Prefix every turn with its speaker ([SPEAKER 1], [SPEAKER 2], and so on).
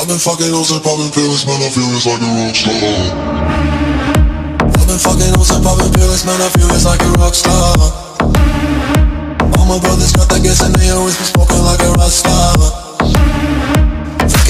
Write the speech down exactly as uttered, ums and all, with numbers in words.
[SPEAKER 1] I've been fucking hoes and popping pills, man, I feel it's like a rock star. I've been fucking hoes and popping pills, man, I feel it's like a rock star. All my brothers got that gas and they always be smoking